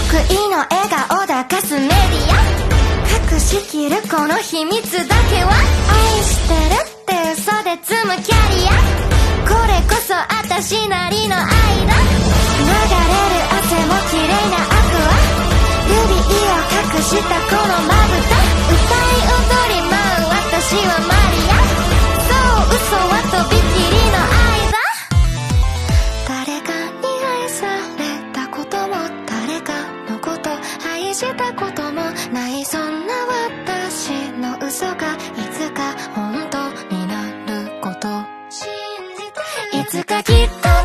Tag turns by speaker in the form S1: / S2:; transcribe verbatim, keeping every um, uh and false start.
S1: 得意の笑顔だかすメディア、隠しきるこの秘密だけは愛してるって嘘で積むキャリア、これこそ私なりの愛だ。流れる汗も綺麗なアクア、指を隠したこのまぶた、歌い踊り舞う私はマリア、そう嘘はとびきりの愛だ。誰かに愛されたことも誰かのこと愛したこともない、そんな私の嘘がいつか本当になること信じて、いつかきっと